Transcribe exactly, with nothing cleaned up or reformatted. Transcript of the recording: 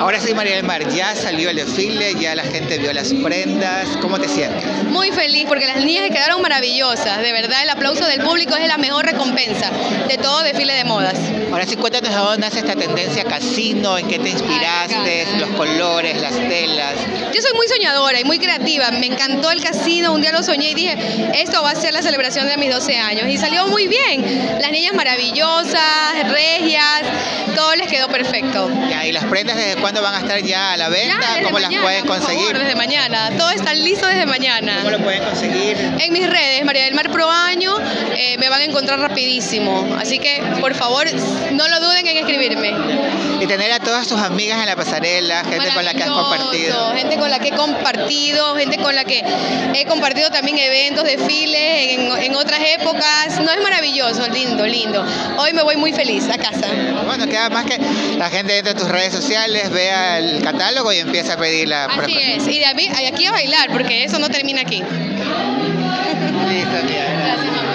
Ahora sí, María del Mar, ya salió el desfile, ya la gente vio las prendas. ¿Cómo te sientes? Muy feliz porque las niñas quedaron maravillosas. De verdad, el aplauso del público es la mejor recompensa de todo desfile de modas. Ahora sí, cuéntanos de dónde nace esta tendencia casino, en qué te inspiraste, Ay, los colores, las telas. Yo soy muy soñadora y muy creativa. Me encantó el casino, un día lo soñé y dije, esto va a ser la celebración de mis doce años. Y salió muy bien. Las niñas maravillosas, regias, todo les quedó perfecto. Ya, ¿y las prendas desde cuándo van a estar ya a la venta? Ya, ¿Cómo mañana, las pueden por conseguir? favor, desde mañana. Todo está listo desde mañana. ¿Cómo lo pueden conseguir? En mis redes, María del Mar Pro Año, eh, me van a encontrar rapidísimo. Así que, por favor, no lo duden en escribirme. Y tener a todas tus amigas en la pasarela, gente con la que has compartido. Gente con la que he compartido, gente con la que he compartido también eventos, desfiles en, en otras épocas. No, es maravilloso, lindo, lindo. Hoy me voy muy feliz a casa. Bueno, queda más que la gente entre tus redes sociales vea el catálogo y empieza a pedir la Así es, y de aquí a bailar, porque eso no termina aquí. Listo, tía. Gracias, mamá.